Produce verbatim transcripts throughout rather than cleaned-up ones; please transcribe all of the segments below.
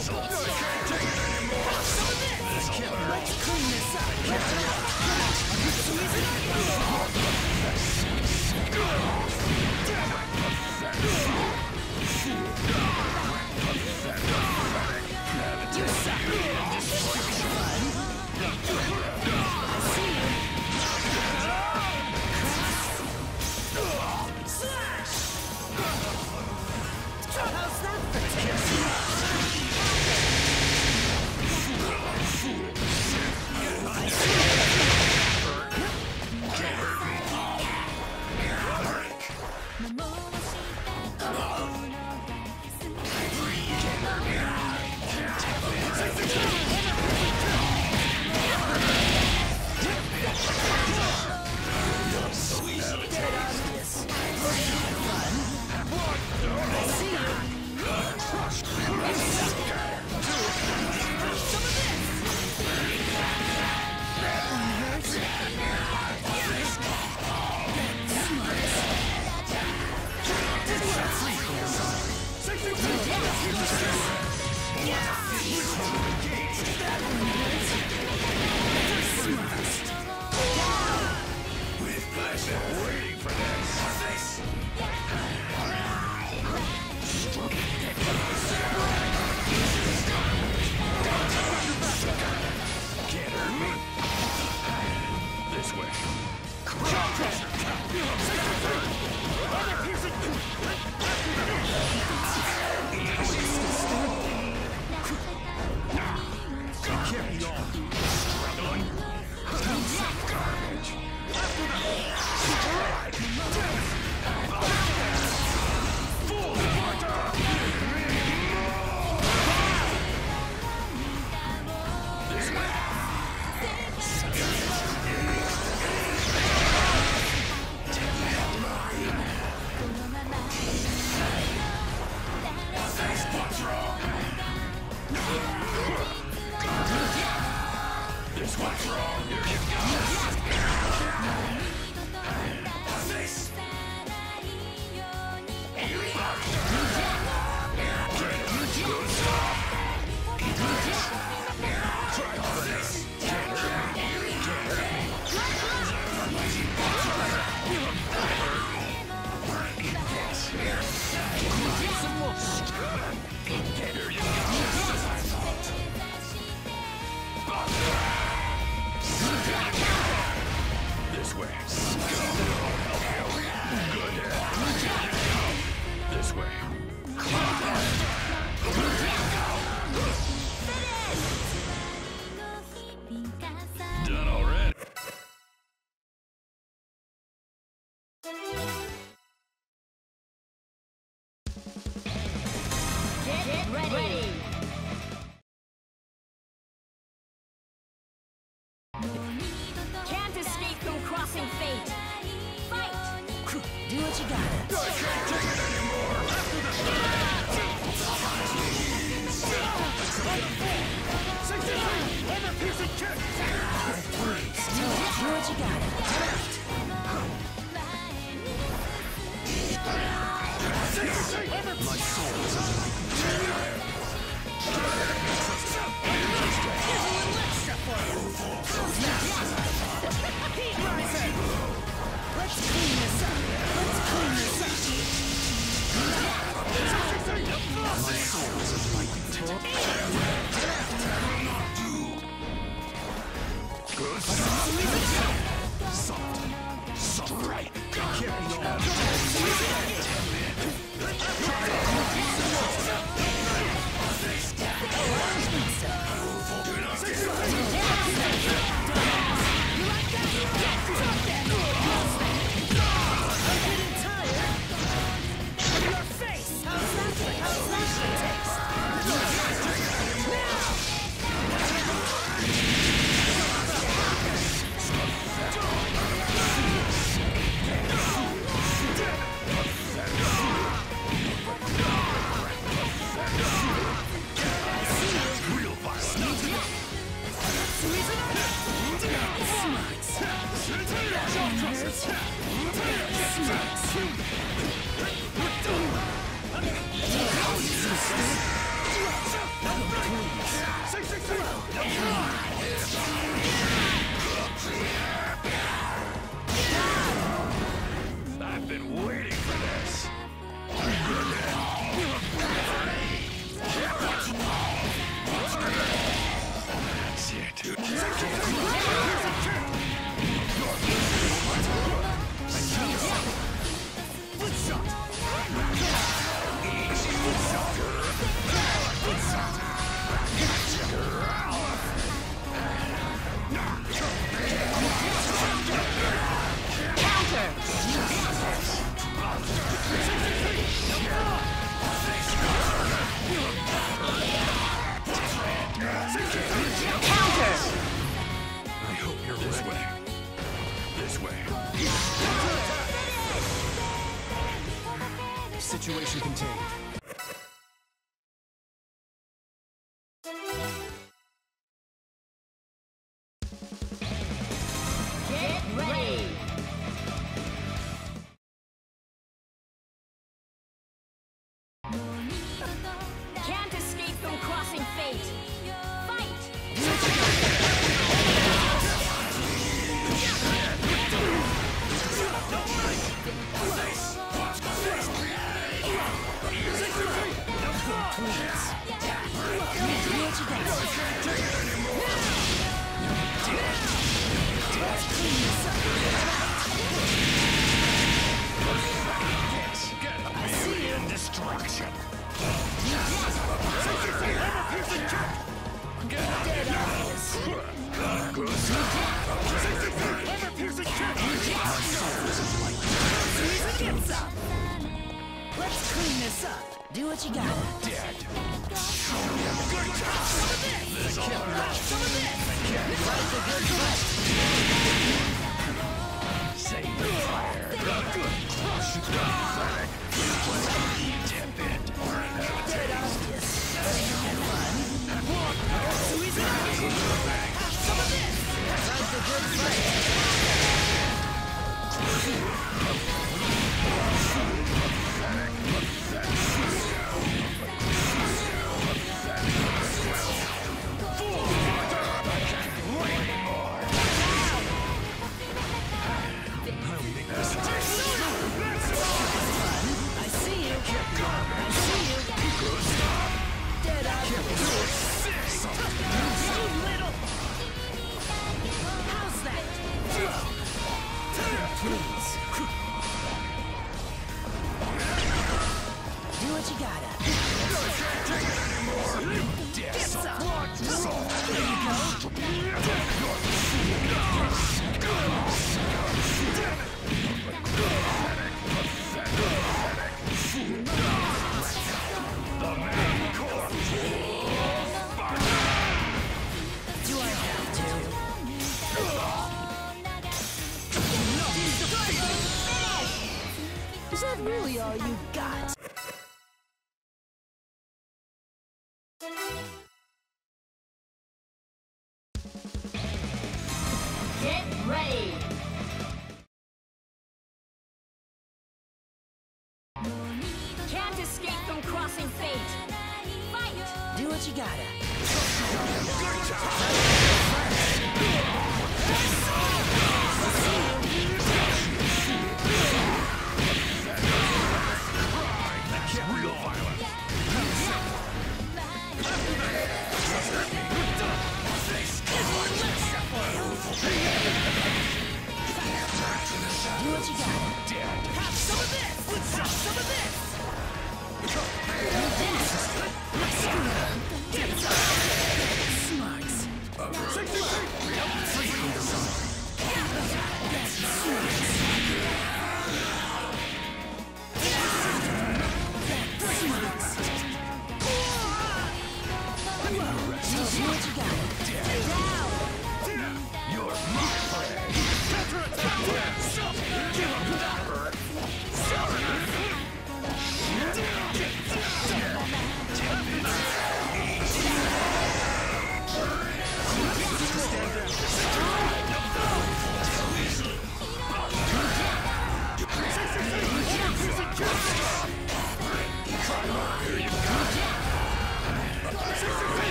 Can't escape from crossing fate. Fight! Do what you gotta. I can't take it anymore! Another piece of kick! Do what you gotta. My soul is Heat riser! Let's clean this up! Let's clean this up! My soul is enlightened. Good stuff. Soft. Soft. Right. Carry on. been waiting for this. That's it. Situation contained. Get ready! Can't escape from crossing fate! Fight! Let's clean this up. Do what you gotta. Dead. Some of this. Some of this. Fight the good fight. Save the fire. Good. Tip it. Dead obvious. And fun. So easy. Some of this. Fight the good fight. Is that really all you got? Get ready! Can't escape from crossing fate! Fight! Do what you gotta. Real violence. Do what you gotta. Dead. Have some of this! Let's have some of this! Smarts.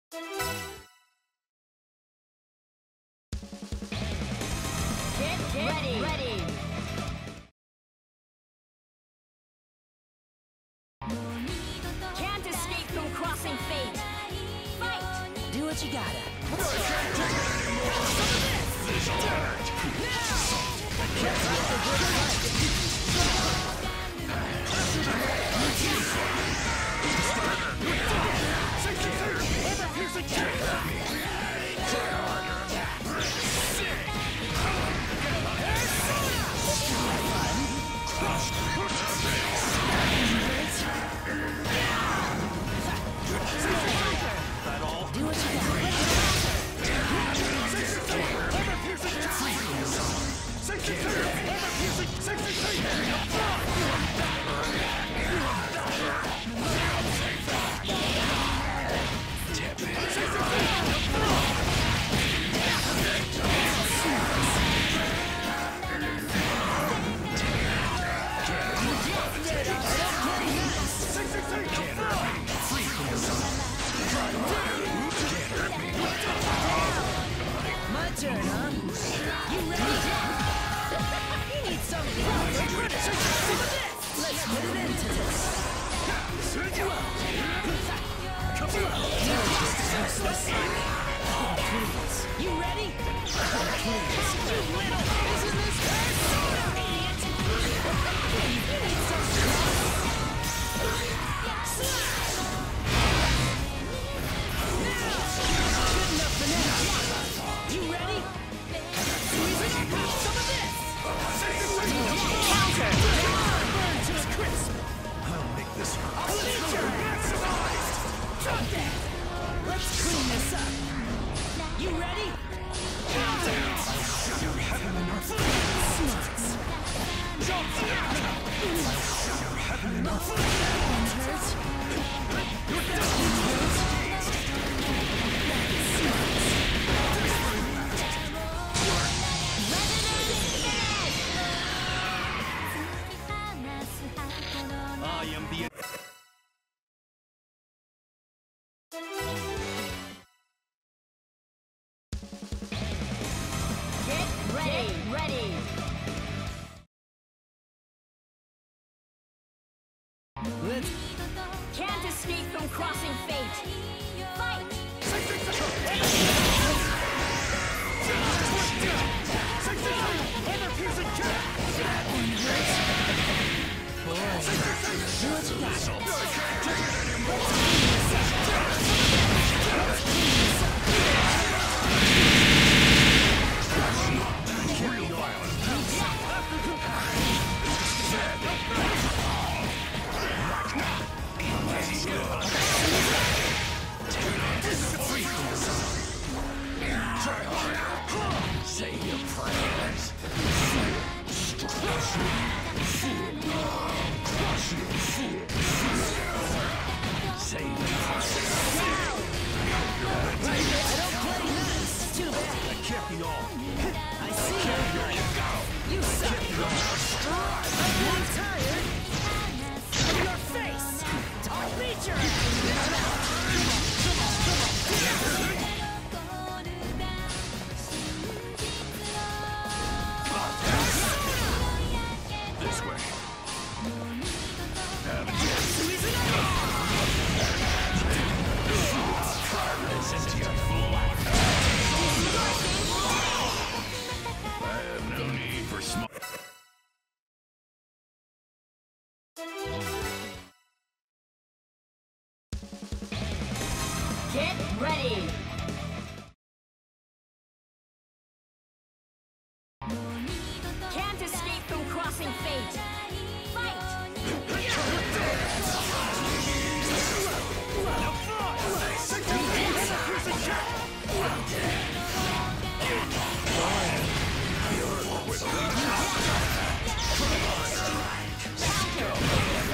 Get, Get ready. ready. Can't escape from crossing fate. Fight. Do what you gotta. This hurt. Do what you My turn, huh? You ready? You need some proper some of this. Let's put it into this. Please. You ready? Please. You little business person! Idiot! You need some good enough for now. You ready? Squeeze it up! Some of this! Counter! Burn to a crisp! I'll make this hurt. I'll eat your maximized! Drop that! Let's clean this up! You ready? Counter! You're having enough. Smarts! Jump! You're having enough. Turds! I am the... Get ready. Get ready. Let's... Can't escape from crossing fate. Fight. Do what you got. Say your prayers. Say your prayers. I don't play nice. Too bad. That can't be all. I see you. You suck. I'm getting tired. Of your face. I'll beat your This way. Have it. Listen to your fool. I have no need for smoke. Get ready. Can't escape from crossing fate. Fight.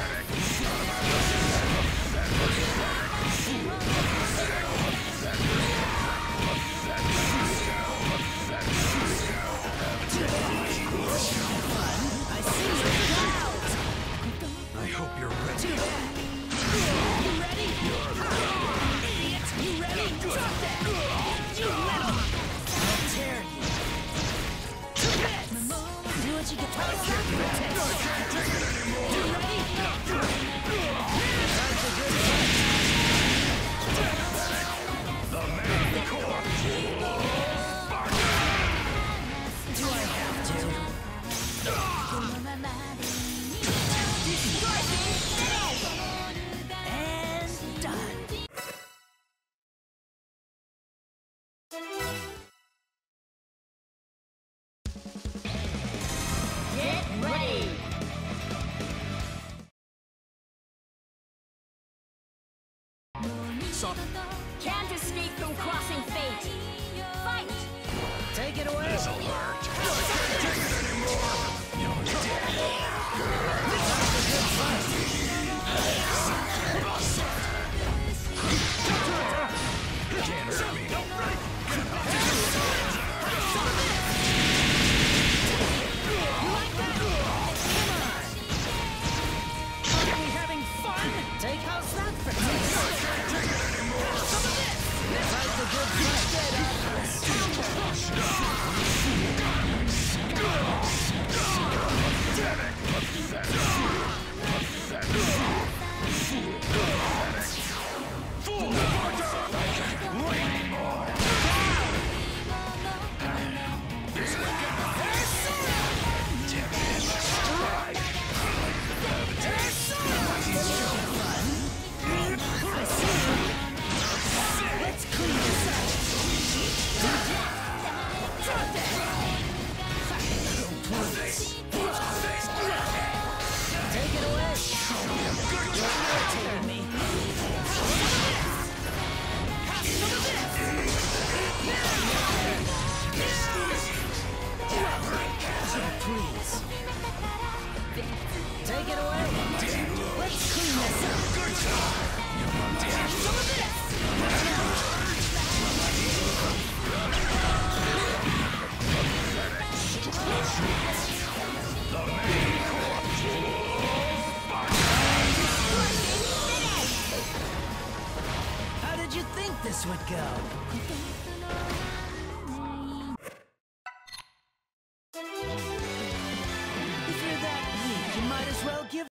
Counter. Drop that! You little! I'll tear you! To bits! Do what you get paid for! You ready? Time for good fight! The main core. Do I have to? And done. Get ready! So, Can't escape from crossing fate. Fight! take it away. This'll hurt. Can't hurt me. Are we having fun? Take how's that for taste? Some of this. Fight the good Let's clean this up. Drop that. Take it away. You're irritating me. Please. Take it away. Let's clean this up. Some of this. How did you think this would go? If you're that weak, you might as well give